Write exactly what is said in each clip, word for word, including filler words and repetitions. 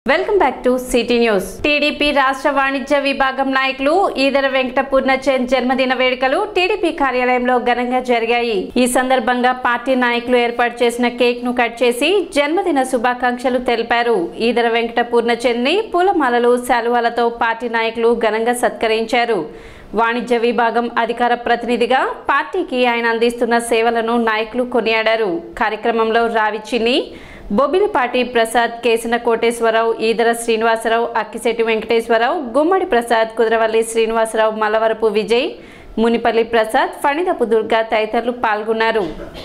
Welcome back to city news. TDP రాష్ట్ర వాణిజ్య విభాగం నాయకులు ఈదర వెంకట పూర్ణచంద్ జన్మదిన వేడుకలు టీడీపీ కార్యాలయంలో ఘనంగా జరిగాయి. ఈ సందర్భంగా పార్టీ నాయకులు ఏర్పాటు చేసిన కేక్ ను కట్ చేసి జన్మదిన శుభాకాంక్షలు తెలిపారు. ఈదర వెంకట పూర్ణచంద్ ని పూలమాలలు, శాలువాలతో పార్టీ నాయకులు ఘనంగా సత్కరించారు. వాణిజ్య విభాగం అధికార ప్రతినిధిగా పార్టీకి ఆయన అందిస్తున్న సేవలను నాయకులు కొనియాడారు. కార్యక్రమంలో రావి చిన్ని, బొబ్బిలిపాటి ప్రసాద్, కేసన కోటేశ్వరరావు, ఈదర శ్రీనివాసరావు, అక్కిశెట్టి వెంకటేశ్వరరావు, గుమ్మడి ప్రసాద్, కుదరవల్లి శ్రీనివాసరావు, మలవరపు విజయ్, మునిపల్లి ప్రసాద్, ఫణిదపు దుర్గా తదితరులు పాల్గొన్నారు.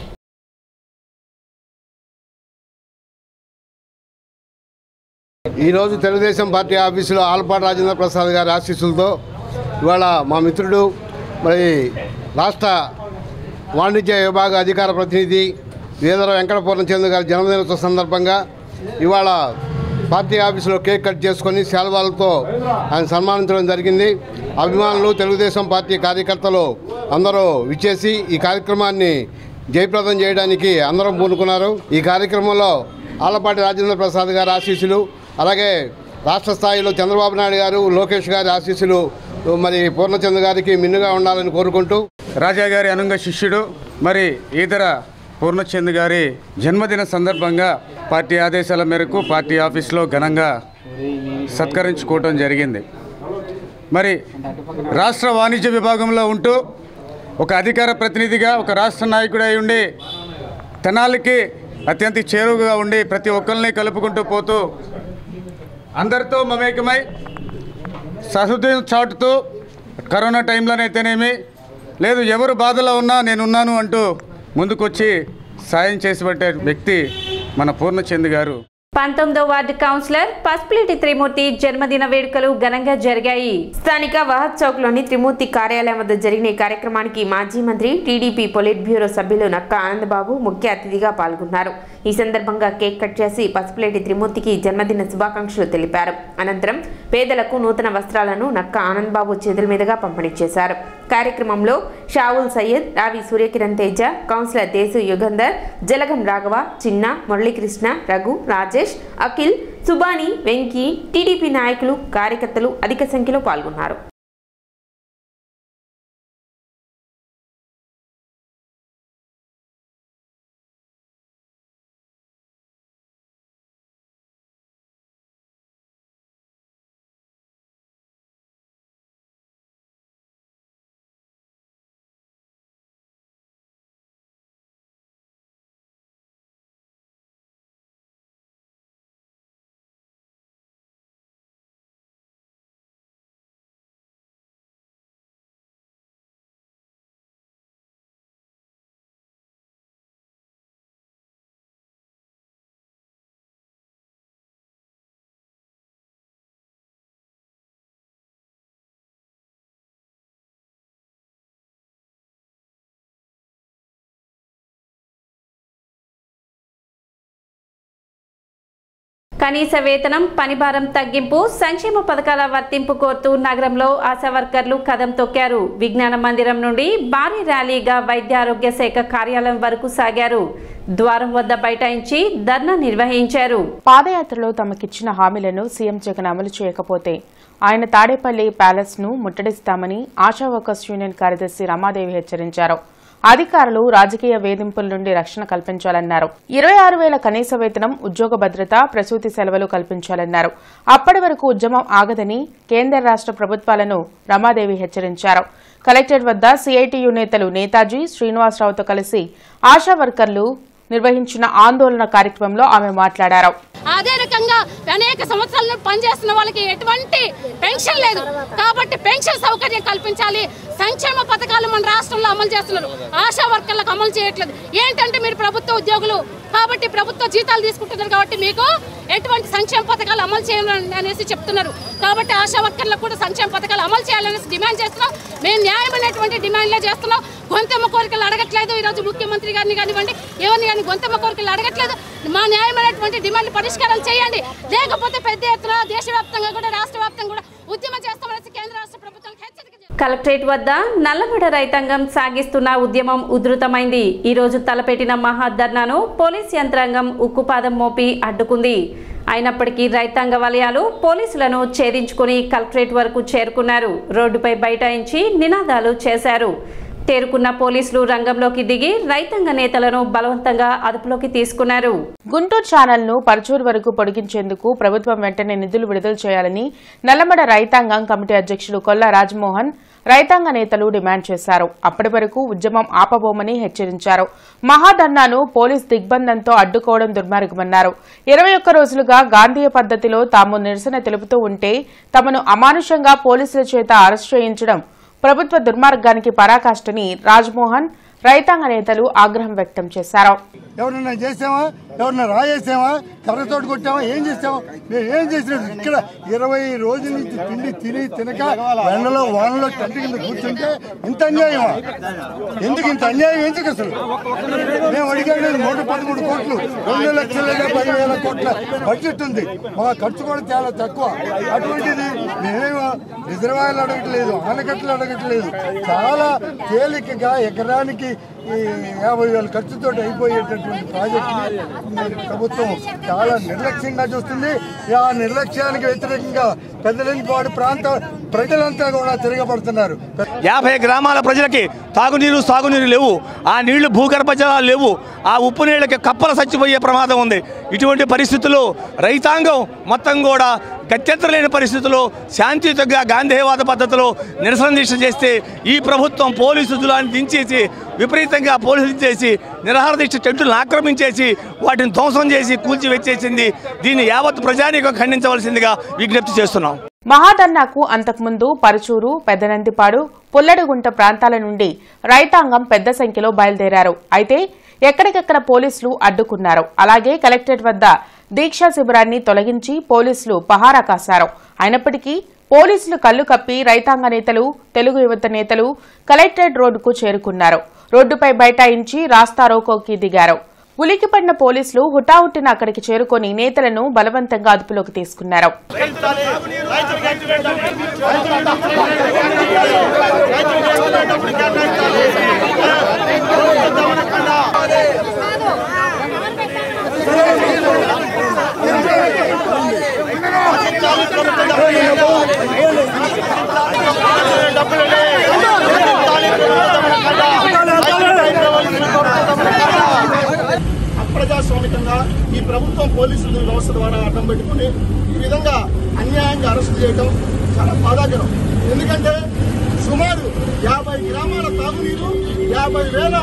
ఈరోజు తెలుగుదేశం పార్టీ ఆఫీసులో ఆలపాటి రాజేంద్ర ప్రసాద్ గారి ఆశీస్సులతో ఇవాళ మా మిత్రుడు మరి రాష్ట్ర వాణిజ్య విభాగ అధికార ప్రతినిధి ఈదర వెంకట పూర్ణచంద్ గారి జన్మదినోత్సవ సందర్భంగా ఇవాళ పార్టీ ఆఫీసులో కేక్ కట్ చేసుకొని శాలువాలతో ఆయన సన్మానించడం జరిగింది. అభిమానులు, తెలుగుదేశం పార్టీ కార్యకర్తలు అందరూ విచ్చేసి ఈ కార్యక్రమాన్ని జయప్రదం చేయడానికి అందరం పూనుకున్నారు. ఈ కార్యక్రమంలో ఆలపాటి రాజేంద్ర ప్రసాద్ గారి ఆశీస్సులు, అలాగే రాష్ట్ర స్థాయిలో చంద్రబాబు నాయుడు గారు, లోకేష్ గారి ఆశీస్సులు మరి పూర్ణచంద్ గారికి మిన్నుగా ఉండాలని కోరుకుంటూ, రాజా గారి అనుంగ శిష్యుడు మరి ఈదర పూర్ణచంద్ గారి జన్మదిన సందర్భంగా పార్టీ ఆదేశాల మేరకు పార్టీ ఆఫీస్లో ఘనంగా సత్కరించుకోవటం జరిగింది. మరి రాష్ట్ర వాణిజ్య విభాగంలో ఉంటూ ఒక అధికార ప్రతినిధిగా, ఒక రాష్ట్ర నాయకుడై ఉండి తెనాలికి అత్యంత చేరువుగా ఉండి ప్రతి ఒక్కరిని కలుపుకుంటూ పోతూ అందరితో మమేకమై సహృదయం చాటుతూ కరోనా టైంలోనైతేనేమి లేదు ఎవరు బాధలో ఉన్నా నేనున్నాను అంటూ ముందుకొచ్చి సాయం చేసిపెట్టే వ్యక్తి మన పూర్ణచంద్ గారు. పంతొమ్మిదో వార్డు కౌన్సిలర్ పసుపులేటి త్రిమూర్తి జన్మదిన వేడుకలు ఘనంగా జరిగాయి. స్థానిక వహద్ చౌక్ లోని త్రిమూర్తి కార్యాలయం వద్ద జరిగిన ఈ కార్యక్రమానికి మాజీ మంత్రి, టీడీపీ పొలిట్ బ్యూరో సభ్యులు నక్క ఆనందబాబు ముఖ్య అతిథిగా పాల్గొన్నారు. ఈ సందర్భంగా కేక్ కట్ చేసి పసుపులేటి త్రిమూర్తికి జన్మదిన శుభాకాంక్షలు తెలిపారు. అనంతరం పేదలకు నూతన వస్త్రాలను నక్క ఆనందబాబు చేతుల మీదుగా పంపిణీ చేశారు. కార్యక్రమంలో షావుల్ సయ్యద్, రావి సూర్యకిరణ్ తేజ, కౌన్సిలర్ దేశు యుగంధర్, జలగం రాఘవ, చిన్న, మురళీకృష్ణ, రఘు, రాజేష్, అఖిల్, సుబాని, వెంకీ, టీడీపీ నాయకులు, కార్యకర్తలు అధిక సంఖ్యలో పాల్గొన్నారు. కనీస వేతనం, పనిభారం తగ్గింపు, సంక్షేమ పథకాల వర్తింపు కోరుతూ నగరంలో ఆశా వర్కర్లు కదం తొక్కారు. విజ్ఞాన మందిరం నుండి భారీ ర్యాలీగా వైద్య ఆరోగ్య శాఖ కార్యాలయం వరకు సాగారు. ద్వారం వద్ద బైఠాయించి ధర్నా నిర్వహించారు. పాదయాత్రలో తమకిచ్చిన హామీలను సీఎం జగన్ అమలు చేయకపోతే ఆయన తాడేపల్లి ప్యాలెస్ ను ముట్టడిస్తామని ఆశా వర్కర్స్ యూనియన్ కార్యదర్శి రమాదేవి హెచ్చరించారు. అధికారులు రాజకీయ వేధింపుల నుండి రక్షణ కల్పించాలన్నారు. ఇరవై ఆరు వేల కనీస వేతనం, ఉద్యోగ భద్రత, ప్రసూతి సెలవులు కల్పించాలన్నారు. అప్పటి వరకు ఉద్యమం ఆగదని కేంద్ర రాష్ట్ర ప్రభుత్వాలను రమాదేవి హెచ్చరించారు. కలెక్టరేట్ వద్ద సీఐటీయూ నేతలు నేతాజీ, శ్రీనివాసరావుతో కలిసి ఆశా వర్కర్లు నిర్వహించిన ఆందోళన కార్యక్రమంలో ఆమె మాట్లాడారు. అదే రకంగా అనేక సంవత్సరాల పనిచేస్తున్న వాళ్ళకి ఎటువంటి పెన్షన్ లేదు కాబట్టి పెన్షన్ సౌకర్యం కల్పించాలి. సంక్షేమ పథకాలు మన రాష్ట్రంలో అమలు చేస్తున్నారు, ఆశా వర్కర్లకు అమలు చేయట్లేదు. ఏంటంటే మీరు ప్రభుత్వ ఉద్యోగులు కాబట్టి ప్రభుత్వ జీతాలు తీసుకుంటున్నారు కాబట్టి మీకు ఎటువంటి సంక్షేమ పథకాలు అమలు చేయాలని అనేసి చెప్తున్నారు. కాబట్టి ఆశా వర్కర్లకు కూడా సంక్షేమ పథకాలు అమలు చేయాలనేసి డిమాండ్ చేస్తున్నాం. మేము న్యాయమైనటువంటి డిమాండ్లే చేస్తున్నాం. గొంతెమ్మ కోరికలు అడగట్లేదు. ఈరోజు ముఖ్యమంత్రి గారిని కానివ్వండి, ఎవరిని కానీ గొంతెమ్మ కోరికలు అడగట్లేదు. మా న్యాయమైనటువంటి డిమాండ్లు పరిష్కారాలు చేయండి, లేకపోతే పెద్ద ఎత్తున దేశవ్యాప్తంగా కూడా రాష్ట్ర వ్యాప్తంగా కూడా ఉద్యమం చేస్తామనేసి కేంద్ర రాష్ట్ర ప్రభుత్వానికి హెచ్చరిక. కలెక్టరేట్ వద్ద నల్లమడ రైతాంగం సాగిస్తున్న ఉద్యమం ఉధృతమైంది. ఈ రోజు తలపెట్టిన మహాధర్నాను పోలీస్ యంత్రాంగం ఉక్కుపాదం మోపి అడ్డుకుంది. అయినప్పటికీ రైతాంగ వలయాలు పోలీసులను ఛేదించుకుని కలెక్టరేట్ వరకు చేరుకున్నారు. రోడ్డుపై బైఠాయించి నినాదాలు చేశారు. తేరుకున్న పోలీసులు రంగంలోకి దిగి రైతాంగ నేతలను బలవంతంగా అదుపులోకి తీసుకున్నారు. గుంటూరు ఛానల్ ను పరచూరు వరకు పొడిగించేందుకు ప్రభుత్వం వెంటనే నిధులు విడుదల చేయాలని నల్లమడ రైతాంగం కమిటీ అధ్యక్షుడు కొల్లా రాజమోహన్ రైతాంగ నేతలు డిమాండ్ చేశారు. అప్పటి వరకు ఉద్యమం ఆపబోమని హెచ్చరించారు. మహాధర్నాను పోలీస్ దిగ్బంధంతో అడ్డుకోవడం దుర్మార్గమన్నారు. ఇరవై ఒక్క రోజులుగా గాంధీయ పద్ధతిలో తాము నిరసన తెలుపుతూ ఉంటే తమను అమానుషంగా పోలీసుల చేత అరెస్టు చేయించడం ప్రభుత్వ దుర్మార్గానికి పరాకాష్ఠని రాజ్మోహన్ రైతాంగ నేతలు ఆగ్రహం వ్యక్తం చేశారు. ఎవరన్నా చేసామా, ఎవరన్నా రాయేసామా, కర్రతోటి కొట్టామా, ఏం చేసామా? మేము ఏం చేసినట్టు ఇక్కడ ఇరవై రోజుల నుంచి తిండి తిని తినక ఎండలో వానలో టెంట్ కింద కూర్చుంటే ఇంత అన్యాయమా? ఎందుకు ఇంత అన్యాయం? ఎందుకు అసలు మేము అడిగాను నూట పదమూడు కోట్లు రెండు లక్షల పదివేల కోట్ల బడ్జెట్ ఉంది. మా ఖర్చు కూడా చాలా తక్కువ. అటువంటిది మేమేమో రిజర్వాయర్లు అడగట్లేదు, ఆనకట్టలు అడగట్లేదు. చాలా తేలికగా ఎకరానికి ఈ యాభై వేల ఖర్చుతో అయిపోయేటటువంటి ప్రాజెక్టు ప్రభుత్వం చాలా నిర్లక్ష్యంగా చూస్తుంది. ఆ నిర్లక్ష్యానికి వ్యతిరేకంగా పెద్దలంపాడు ప్రాంత ప్రజలంతా కూడా తిరగబడుతున్నారు. యాభై గ్రామాల ప్రజలకి తాగునీరు సాగునీరు లేవు. ఆ నీళ్లు భూగర్భ జలాలు లేవు. ఆ ఉప్పు నీళ్ళకి కప్పలు చచ్చిపోయే ప్రమాదం ఉంది. ఇటువంటి పరిస్థితుల్లో రైతాంగం మొత్తం కూడా గత్యంతరం లేని పరిస్థితుల్లో శాంతియుతంగా గాంధేయవాద పద్ధతిలో నిరసన దీక్ష చేస్తే ఈ ప్రభుత్వం పోలీసు దులాన్ని దించేసి విపరీతంగా పోలీసులు చేసి నిరాహార దీక్ష టెంటులను ఆక్రమించేసి వాటిని ధ్వంసం చేసి కూల్చి వెచ్చేసింది. దీన్ని యావత్ ప్రజానీకం ఖండించవలసిందిగా విజ్ఞప్తి చేస్తున్నాం. మహాధర్నాకు అంతకుముందు పరుచూరు, పెద్దనందిపాడు, పుల్లడిగుంట ప్రాంతాల నుండి రైతాంగం పెద్ద సంఖ్యలో బయలుదేరారు. అయితే ఎక్కడికెక్కడ పోలీసులు అడ్డుకున్నారు. అలాగే కలెక్టరేట్ వద్ద దీక్షా శిబిరాన్ని తొలగించి పోలీసులు పహారా కాశారు. అయినప్పటికీ పోలీసులు కళ్లు కప్పి రైతాంగ నేతలు, తెలుగు యువత నేతలు కలెక్టరేట్ రోడ్డుకు చేరుకున్నారు. రోడ్డుపై బైఠాయించి రాస్తారోకోకి దిగారు. ఉలికిపడిన పోలీసులు హుటాహుటిన అక్కడికి చేరుకుని నేతలను బలవంతంగా అదుపులోకి తీసుకున్నారు. అప్రజాస్వామికంగా ఈ ప్రభుత్వం పోలీసుల వ్యవస్థ ద్వారా అడ్డం పెట్టుకుని ఈ విధంగా అన్యాయంగా అరెస్టు చేయడం చాలా బాధాకరం. ఎందుకంటే సుమారు యాభై గ్రామాల తాగునీరు, యాభై వేల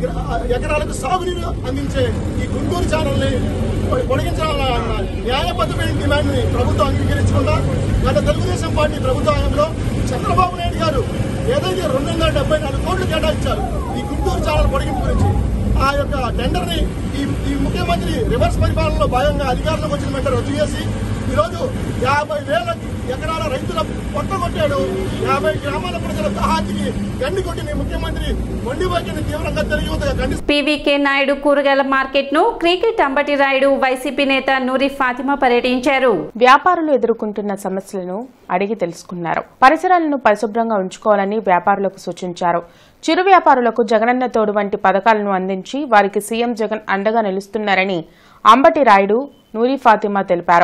ఎకరాలకు సాగునీరు అందించే ఈ గుంటూరు ఛానల్ని పొడిగించాలన్న న్యాయబద్ధమైన డిమాండ్ ని ప్రభుత్వం అంగీకరించకుండా గత తెలుగుదేశం పార్టీ ప్రభుత్వంలో చంద్రబాబు నాయుడు గారు ఏదైతే రెండు వందల డెబ్బై నాలుగు కోట్లు కేటాయించారు ఈ గుంటూరు ఛానల్ పొడిగింపు గురించి, ఆ యొక్క టెండర్ ని ఈ ముఖ్యమంత్రి రివర్స్ పరిపాలనలో భాగంగా అధికారంలోకి వచ్చిన వెంటనే రద్దు చేసి ఈరోజు యాభై వేల ఎకరాల రైతుల పొట్ట కొట్టాడు. యాభై గ్రామాల ప్రజల దహాతికి గండి కొట్టిన ముఖ్యమంత్రి మొండి వైఖరిని తీవ్రంగా తెలియవద్దగా ఖండిస్తారు. పీవీకే నాయుడు కూరగాయల మార్కెట్ ను క్రికెట్ అంబటి రాయుడు వైసీపీ నేత నూరి ఫాతిమా పర్యటించారు. వ్యాపారులు ఎదుర్కొంటున్న సమస్యలను అడిగి తెలుసుకున్నారు. పరిసరాలను పరిశుభ్రంగా ఉంచుకోవాలని వ్యాపారులకు సూచించారు. చిరు వ్యాపారులకు జగనన్న తోడు వంటి పథకాలను అందించి వారికి సీఎం జగన్ అండగా నిలుస్తున్నారని అంబటి రాయుడు నూరి ఫాతిమా తెలిపారు.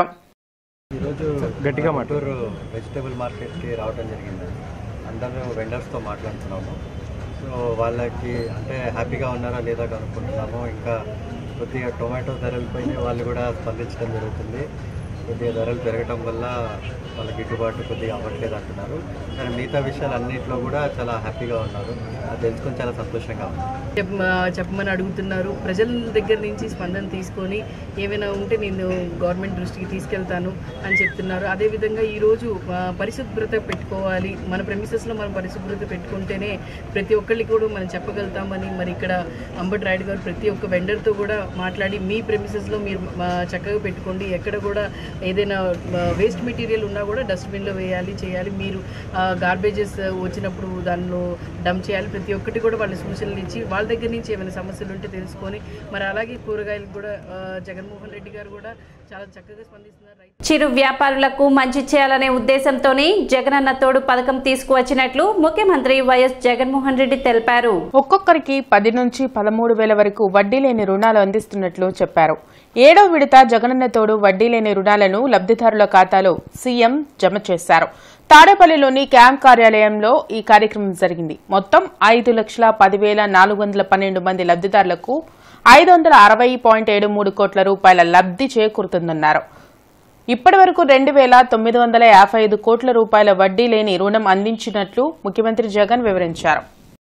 ఈరోజు గట్టిగా మటూరు వెజిటేబుల్ మార్కెట్కి రావడం జరిగింది. అందరూ వెండర్స్తో మాట్లాడుతున్నాము. సో వాళ్ళకి అంటే హ్యాపీగా ఉన్నారా లేదా కనుక్కుంటున్నాము. ఇంకా కొద్దిగా టొమాటో ధరలపైన వాళ్ళు కూడా స్పందించడం జరుగుతుంది. కొద్దిగా ధరలు పెరగటం వల్ల వాళ్ళకి గిట్టుబాటు కొద్దిగా అవ్వట్లేదు అంటున్నారు. కానీ మిగతా విషయాలు అన్నింటిలో కూడా చాలా హ్యాపీగా ఉన్నారు. అది తెలుసుకొని చాలా సంతోషంగా ఉంది. చెప్పమని అడుగుతున్నారు. ప్రజల దగ్గర నుంచి స్పందన తీసుకొని ఏమైనా ఉంటే నేను గవర్నమెంట్ దృష్టికి తీసుకెళ్తాను అని చెప్తున్నారు. అదేవిధంగా ఈరోజు పరిశుభ్రత పెట్టుకోవాలి, మన ప్రెమిసెస్లో మనం పరిశుభ్రత పెట్టుకుంటేనే ప్రతి ఒక్కరికి కూడా మనం చెప్పగలుగుతామని మరి ఇక్కడ అంబటి రాయుడు గారు ప్రతి ఒక్క వెండర్తో కూడా మాట్లాడి మీ ప్రెమిసెస్లో మీరు చక్కగా పెట్టుకోండి, ఎక్కడ కూడా ఏదైనా వేస్ట్ మెటీరియల్ ఉన్నా కూడా డస్ట్బిన్లో వేయాలి చేయాలి, మీరు గార్బేజెస్ వచ్చినప్పుడు దానిలో డంప్ చేయాలి. ప్రతి ఒక్కటి కూడా వాళ్ళ సూచనలు ఇచ్చి వాళ్ళ దగ్గర నుంచి ఏమైనా సమస్యలు ఉంటే తెలుసుకొని మరి అలాగే కూరగాయలు కూడా జగన్మోహన్ రెడ్డి గారు కూడా చాలా చక్కగా స్పందిస్తున్నారు. చిరు వ్యాపారులకు మంచి చేయాలనే ఉద్దేశంతోనే జగనన్న తోడు పథకం తీసుకువచ్చినట్లు ముఖ్యమంత్రి వైఎస్ జగన్మోహన్ రెడ్డి తెలిపారు. ఒక్కొక్కరికి పది నుంచి పదమూడు వేల వరకు వడ్డీ లేని రుణాలు అందిస్తున్నట్లు చెప్పారు. ఏడో విడత జగనన్న తోడు వడ్డీ లేని రుణాలను రూపాయలను లబ్ధిదారుల ఖాతాలో సీఎం జమ చేశారు. తాడేపల్లిలోని క్యాంప్ కార్యాలయంలో ఈ కార్యక్రమం జరిగింది. మొత్తం ఐదు లక్షల పదివేల నాలుగు వందల పన్నెండు మంది లబ్ధిదారులకు ఐదు వందల అరవై పాయింట్ ఏడు మూడు కోట్ల రూపాయల లబ్ధి చేకూరుతుందన్నారు. ఇప్పటి వరకు రెండు వేల తొమ్మిది వందల యాభై ఐదు కోట్ల రూపాయల వడ్డీ లేని రుణం అందించినట్లు ముఖ్యమంత్రి జగన్ వివరించారు.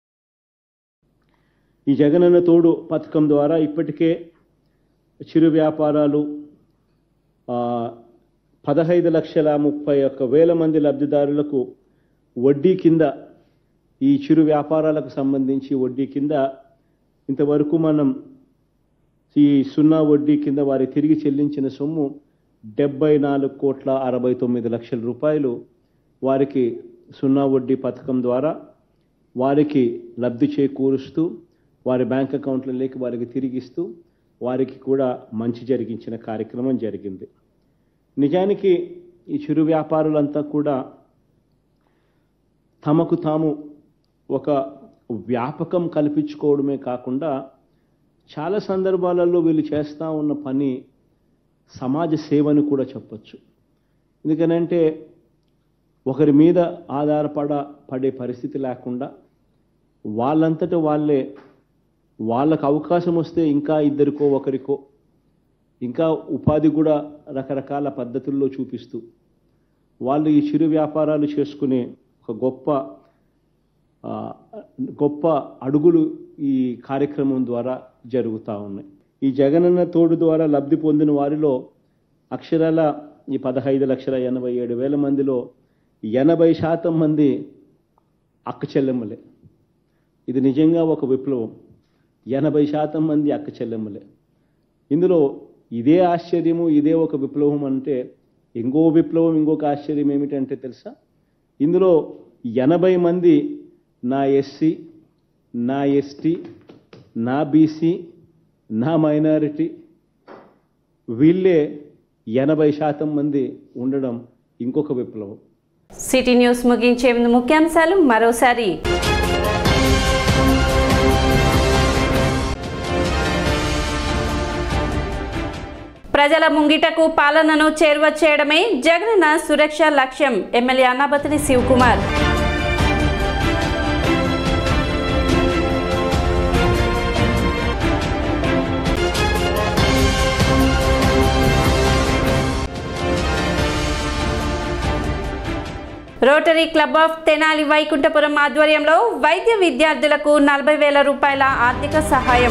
ఈ జగనన్న తోడు పథకం ద్వారా ఇప్పటికే చిరు వ్యాపారాలు పదహైదు లక్షల ముప్పై ఒక్క వేల మంది లబ్ధిదారులకు వడ్డీ కింద ఈ చిరు వ్యాపారాలకు సంబంధించి వడ్డీ కింద ఇంతవరకు మనం ఈ సున్నా వడ్డీ కింద వారి తిరిగి చెల్లించిన సొమ్ము డెబ్బై నాలుగు కోట్ల అరవై తొమ్మిది లక్షల రూపాయలు వారికి సున్నా వడ్డీ పథకం ద్వారా వారికి లబ్ధి చేకూరుస్తూ వారి బ్యాంక్ అకౌంట్లలోకి వారికి తిరిగిస్తూ వారికి కూడా మంచి జరిగించిన కార్యక్రమం జరిగింది. నిజానికి ఈ చిరు వ్యాపారులంతా కూడా తమకు తాము ఒక వ్యాపకం కల్పించుకోవడమే కాకుండా చాలా సందర్భాలలో వీళ్ళు చేస్తూ ఉన్న పని సమాజ సేవను కూడా చెప్పచ్చు. ఎందుకనంటే ఒకరి మీద ఆధారపడ పడే పరిస్థితి లేకుండా వాళ్ళంతటా వాళ్ళే వాళ్ళకు అవకాశం వస్తే ఇంకా ఇద్దరికో ఒకరికో ఇంకా ఉపాధి కూడా రకరకాల పద్ధతుల్లో చూపిస్తూ వాళ్ళు ఈ చిరు వ్యాపారాలు చేసుకునే ఒక గొప్ప గొప్ప అడుగులు ఈ కార్యక్రమం ద్వారా జరుగుతూ ఉన్నాయి. ఈ జగనన్న తోడు ద్వారా లబ్ధి పొందిన వారిలో అక్షరాల ఈ పదహైదు లక్షల ఎనభై ఏడు వేల మందిలో ఎనభై శాతం మంది అక్క చెల్లెమ్మలే. ఇది నిజంగా ఒక విప్లవం. ఎనభై శాతం మంది అక్క చెల్లెమ్మలే. ఇందులో ఇదే ఆశ్చర్యము, ఇదే ఒక విప్లవం అంటే ఇంకో విప్లవం, ఇంకొక ఆశ్చర్యం ఏమిటంటే తెలుసా, ఇందులో ఎనభై మంది నా ఎస్సీ, నా ఎస్టీ, నా బీసీ, నా మైనారిటీ, వీళ్ళే ఎనభై శాతం మంది ఉండడం ఇంకొక విప్లవం. సిటీ న్యూస్ ముగించే ముందు ముఖ్యాంశాలు మరోసారి. ప్రజల ముంగిటకు పాలనను చేరువ చేయడమే జగనన్న సురక్ష లక్ష్యం. MLA Annabathini Sivakumar. Rotary club of Tenali Vaikunthapuram ఆధ్వర్యంలో వైద్య విద్యార్థులకు నలభై వేల రూపాయల ఆర్థిక సహాయం.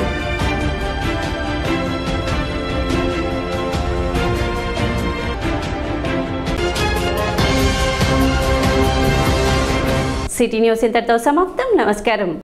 సిటీ న్యూస్ ఇంతటితో సమాప్తం. నమస్కారం.